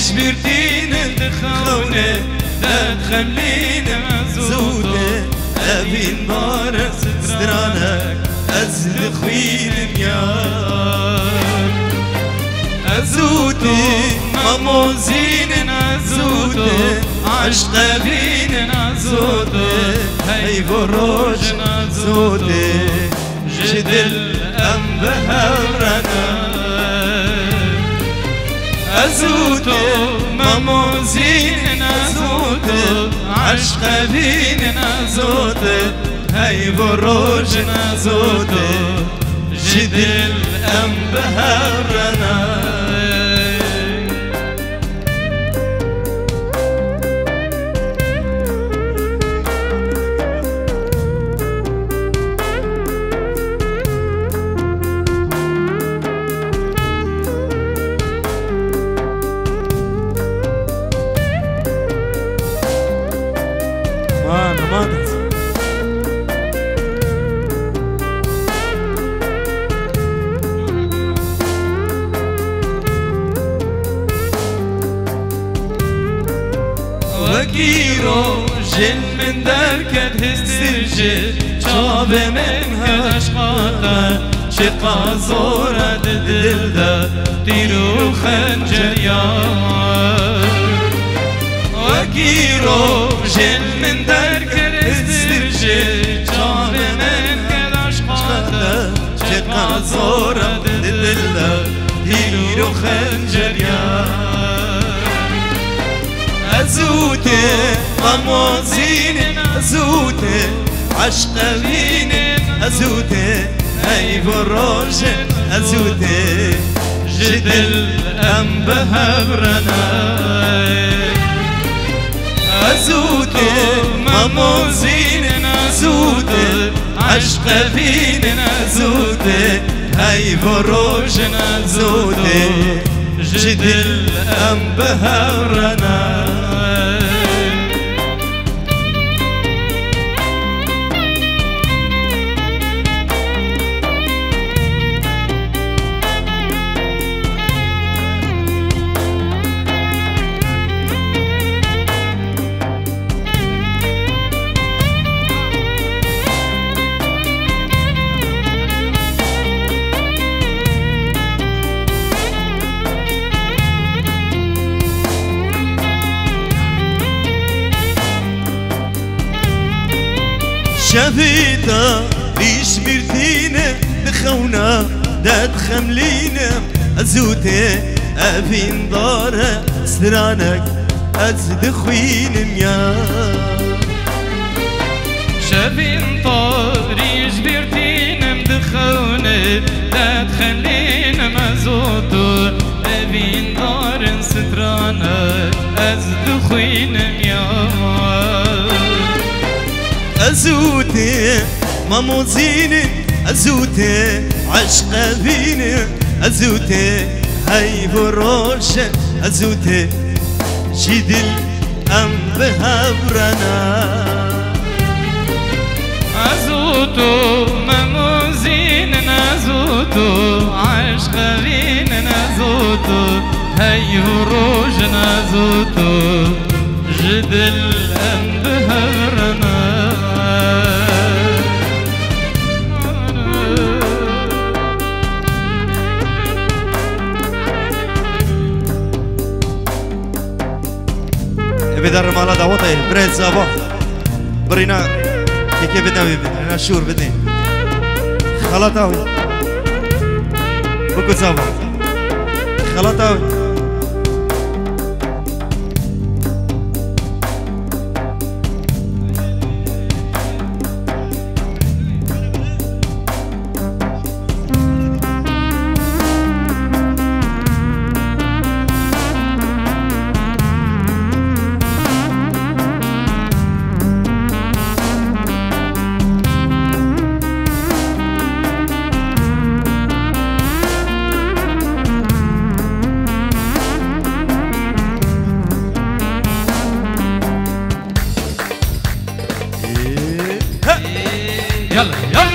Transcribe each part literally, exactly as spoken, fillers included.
ريش بردين دخونه لا تخلينا زوده أبين دار سترانك أزل خوين ميار أزوده مموزين أزوده عشق بين أزوده هاي بروج أزوده جدل أم بهورنا أزوده مموزين أزوده عشق بين أزوده هاي بروج أزوده جدل أم بهورنا وكيرو جل من دركت هسترجل شاب من هشقاتا شقا زورة دلدا تيرو خنجر يار وكيرو جل من دركت هسترجل شاب من هشقاتا شقا زورة دلدا تيرو خنجر يار أزوته مموزين أزوته عشق بين أزوته هاي بروج أزوته جدل أم بهبرنا أزوته مموزين أزوته عشق بين أزوته هاي بروج أزوته جدل أم بهورنا شفيتا ريش مرتينا دخونا داد خملينا أزوتي أبين دارة سرانك أزد خوين ميا شفين طار ريش مرتينا دخونا داد خملينا مزوتو أبين دارة سرانك أزد خوين ميا أزوتي مموزين أزوتي عشق بين أزوتي هاي بروش أزوتي جدل أم بهبرنا أزوتو مموزين أزوتو عشق بين أزوتو هاي بروش أزوتو جدل أم بهبرنا بدر مالا دعوته بريد زابا برينا كيكي بدنا بدنا شور بدنا خلاطاوي بكو زابا خلاطاوي يلا يلا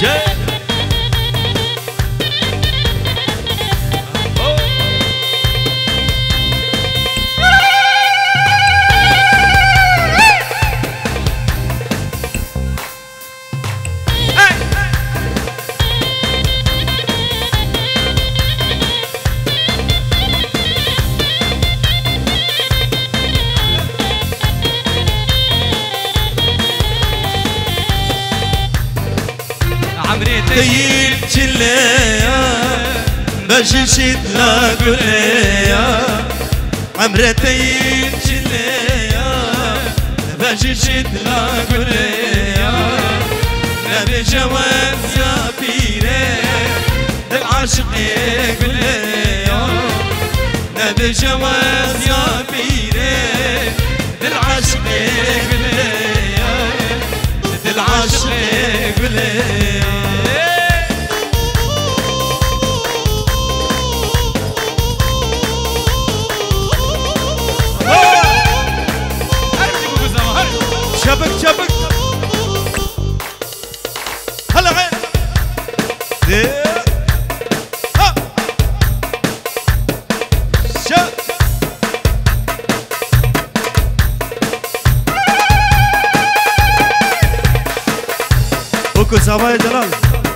تيل جليا بجشت لا قليا عمرة تيل جليا بجشت لا قليا نبي جواز يا بيري العاشق قليا نبي جواز يا بيري العاشق قليا العاشق قليا شبك شبك هلا غير ها شا وكل صبايا جلال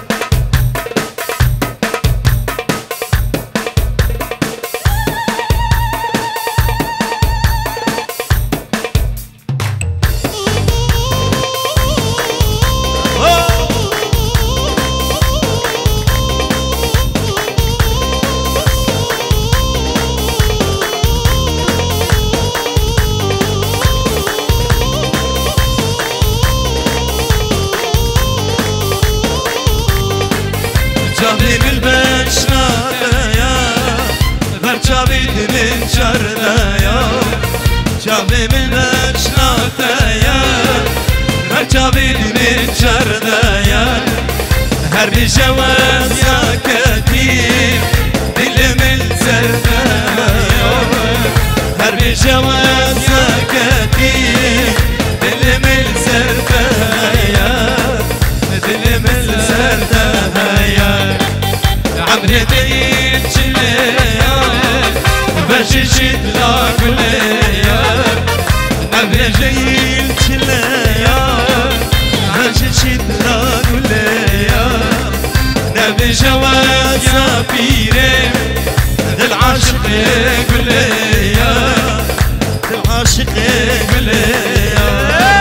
جابي بالبشنايا برجابي من شردايا جابي بالبشنايا برجابي من شردايا هربي جواز يا كثير دل من سردايا هربي جواز يا كثير دل من سردايا دل من سردايا عمري دين جليا بجشت لا قليا عمري دين جليا بجشت لا قليا نبي جواز يا بيري العاشق قليا العاشق قليا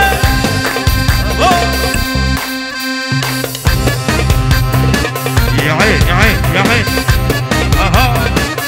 يا عين يا عين يا عين اها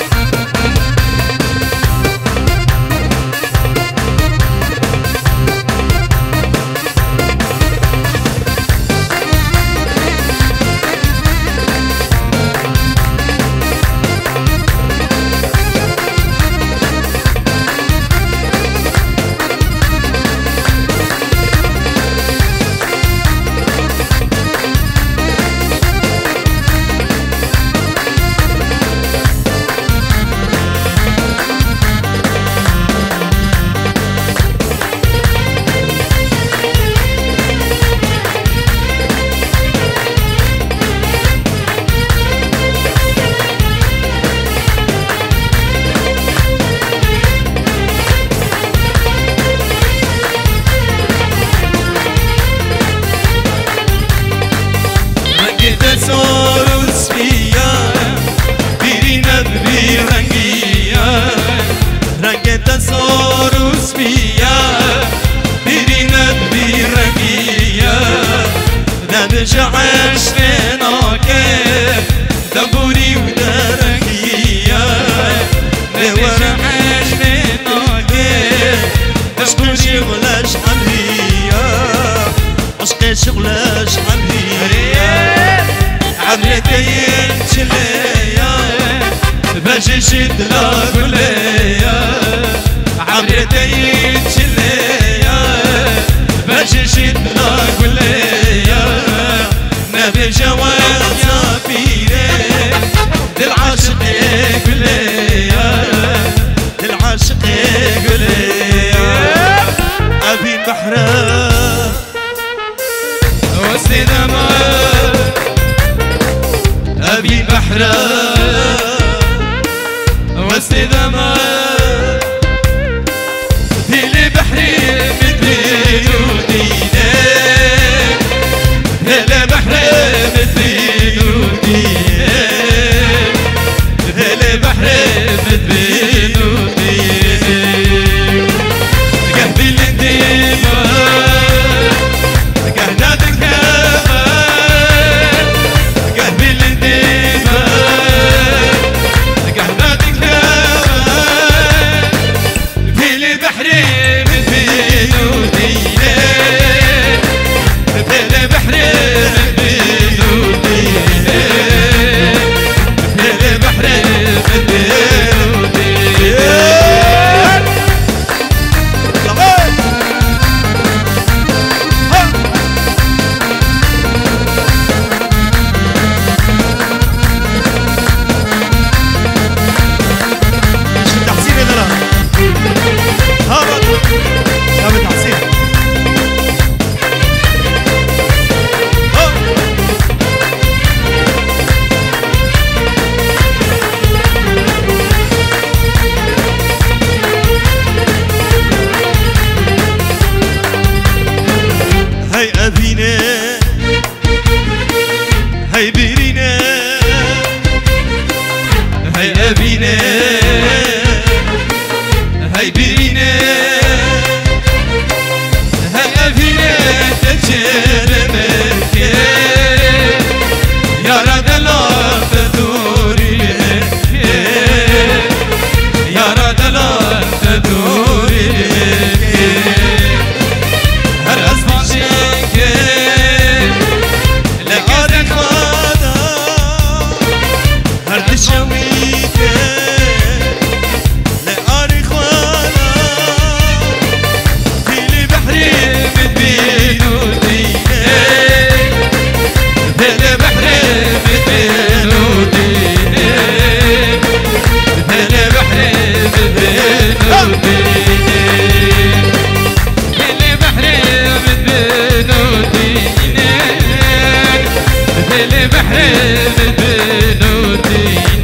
تسورس فيا بيرينا برنجيا رنگ تسورس فيا بيرينا برنجيا نبجع عشقناك دبوري ودرنجيا نبجع عشقناك عشق شغلش عمريا عشق شغلش عمريا عمرتين جليا بجشت لا قليا عمرتين جليا بجشت لا قليا نبي جواز يا بيري للعاشق قليا للعاشق قليا أبي بحره وسط دمار هاي بيرينا هاي أبينا هاي بيرينا هاي أبينا تجيل ملكي يا رد الله تدوري يا رد الله تدوري هر أزمانك لقد خاضا هر تشويك لقد خاضا في البحر مدبينوتي في البحر مدبينوتي في البحر مدبينوتي البحر بدنودين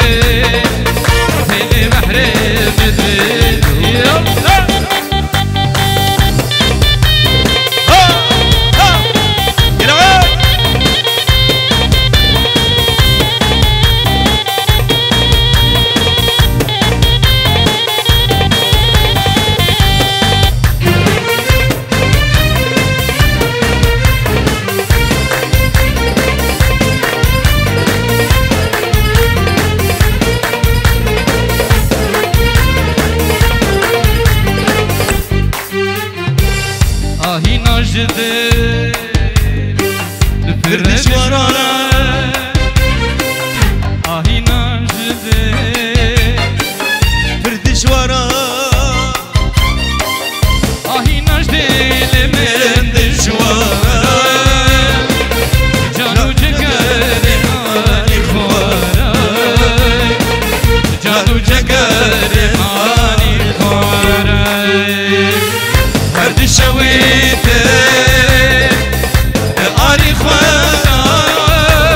في البحر بدنودين نجدي الفردش ورانا آهي نجدي فردش ورانا آهي نجدي لمندش ورانا جانو جگري ماني خوارا جانو جگري ماني خوارا فردش ويت آری خوانا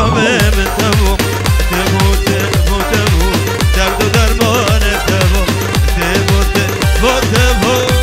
نامه من تبو تبو تبو تبو درد و درمان تبو تبو تبو تبو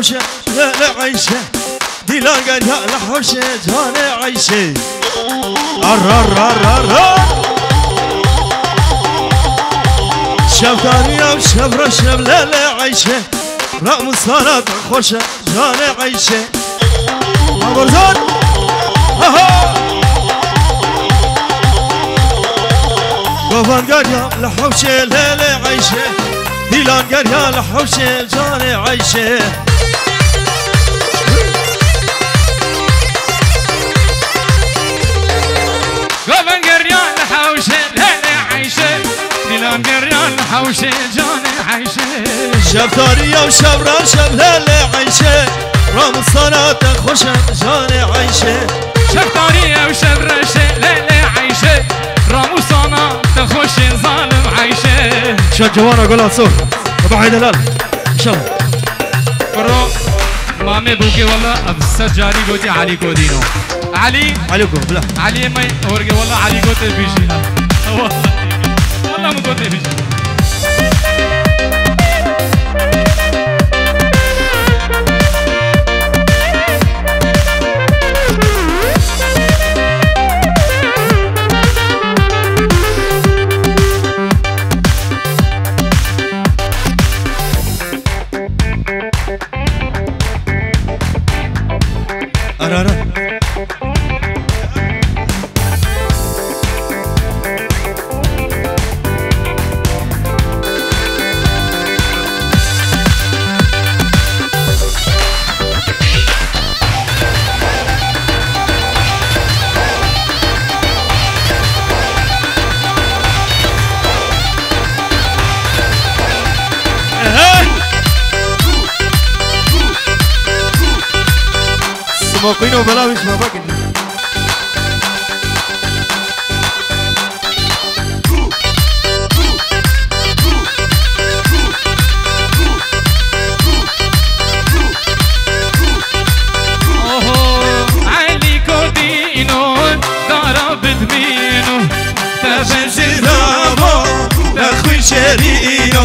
لحوشة لا لا عيشة ديلان قال يا لحوشة جاني عيشة شفتاني يا شفرة شب لا لا عيشة رقم صارت خوشة جاني عيشة أبرزان أها قفان قال يا لحوشة لا لا عيشة ديلان قال يا لحوشة جاني عيشة قفان قال يا لحوشة لا لا عيشة ديلان قال يا لحوشة جاني عيشة شفتاني وشبرا شب لا لا عيشة رام الصلاة خوشة جاني عيشة شفتاني وشبرا شب لا لا عيشة رام الصلاة خوشة ظالم عيشة شو جوانا قولها صور ابو عيد هلال ان شاء الله برو مامي بوكي والله افسد جاري قوتي علي كودينو علي عليكم بلا علي ما اورجي والله علي قوتي بيجيها والله والله مو قوتي بيجي أرارا موقعين وبلا مش مباكن اوه علي كودينو ضرب دمينو تبجرامو تخوي شرينو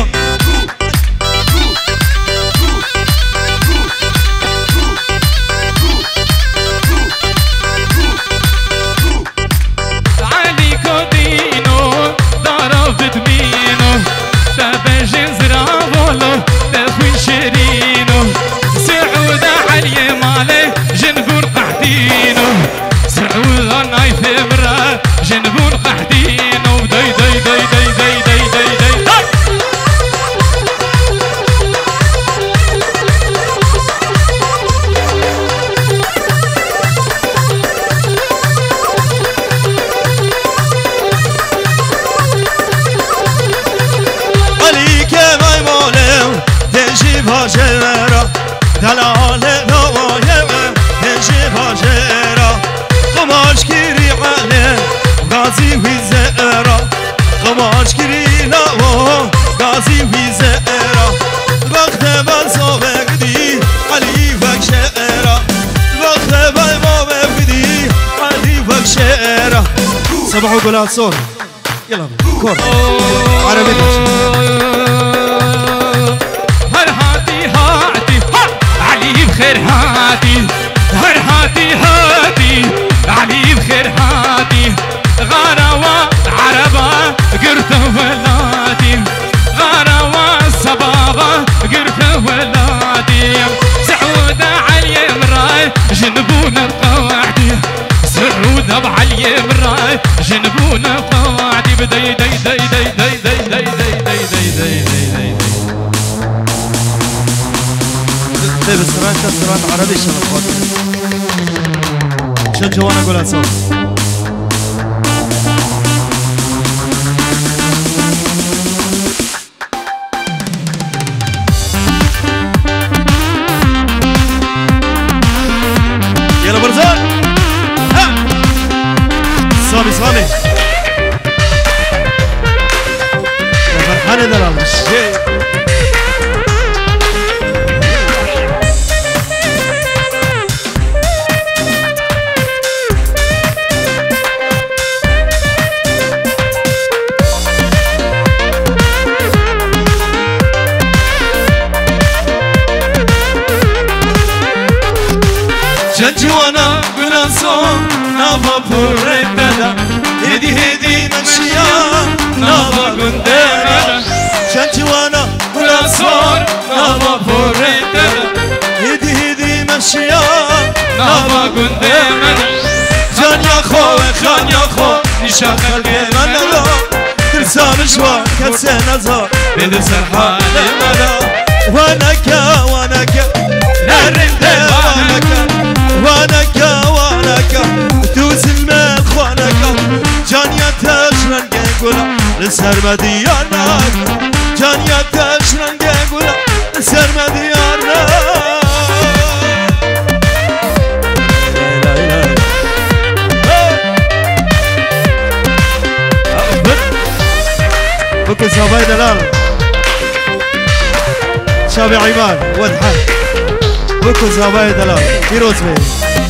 جنبون قحدين وداي داي داي داي داي داي داي داي داي عليك ما يمولم تجي باجرة دلال نوايا تجي باجرة قماش كيري عليه غازي وزيرة قماش كيري لاو غازي وزيرة وقت بلسو بقدي علي وكشيرة وقت بلما بقدي علي وكشيرة صباحو قولات صور يلا كور عربي هر هاتي هاتي علي بخير هاتي هر هاتي هاتي علي بخير هاتي غراوة عربة قرت ولادي غراوة صبابة قرت ولادي سعودة علي مراي جنبونا القواعدي سعودة بعلي مراي جنبونا القواعدي بدي دي دي دي دي دي دي دي دي دي دي دي دي طيب السرعة السرعة عربي شباب شو جوانا قولها صوت يلا برزان ها صامي صامي يا فرحان دلال الشيء نابا پوره بدا هدی هدی مشیا نابا گنده بدا چند جوانا ولاسور نابا پوره بدا هدی هدی مشیا نابا گنده بدا جان یا خو خان یا خو نشا قلبي خلقي من لا ترسى مشوار كسي نظر بدو سرحان ملا وانا كا وانا كا نرنده وانا كا وانا كا وانا كا توز المال خوانا كا جان يا تشرن قولا لسر مديانا جان يا تشرن قولا لسر مديانا بكل صباي دلال شابي عماد وضحك بكل صباي دلال فيروز بيه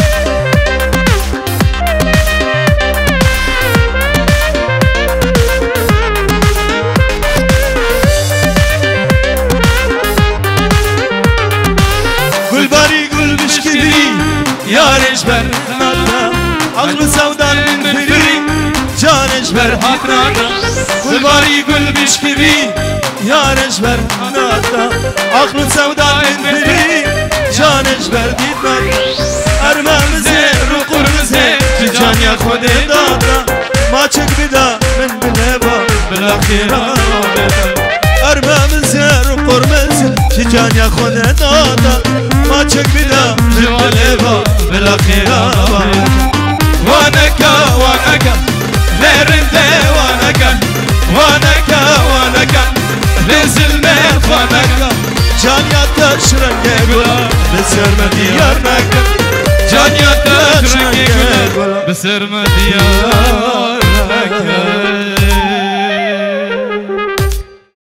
قل باري قل بشكبي يا رجبر عقل سودان من فري جان اجبر حقناتا قل باري قل بشكبي يا رجبر حقناتا عقل سودان من فري جان اجبر ديتنا ارمام زين رقور زين جان يا خودي داتا ما تشك بدا من بلبا بالاخيرا ارمام زين رقور زين جان يا خودي داتا ما تشك بدا من بلبا بالاخيرا وانكا وانكا لرنده وانكا وانكا وانكا لزلمه وانكا جان يا تشرنگه گلا بسر مديار نكا جان يا تشرنگه گلا بسر مديار نكا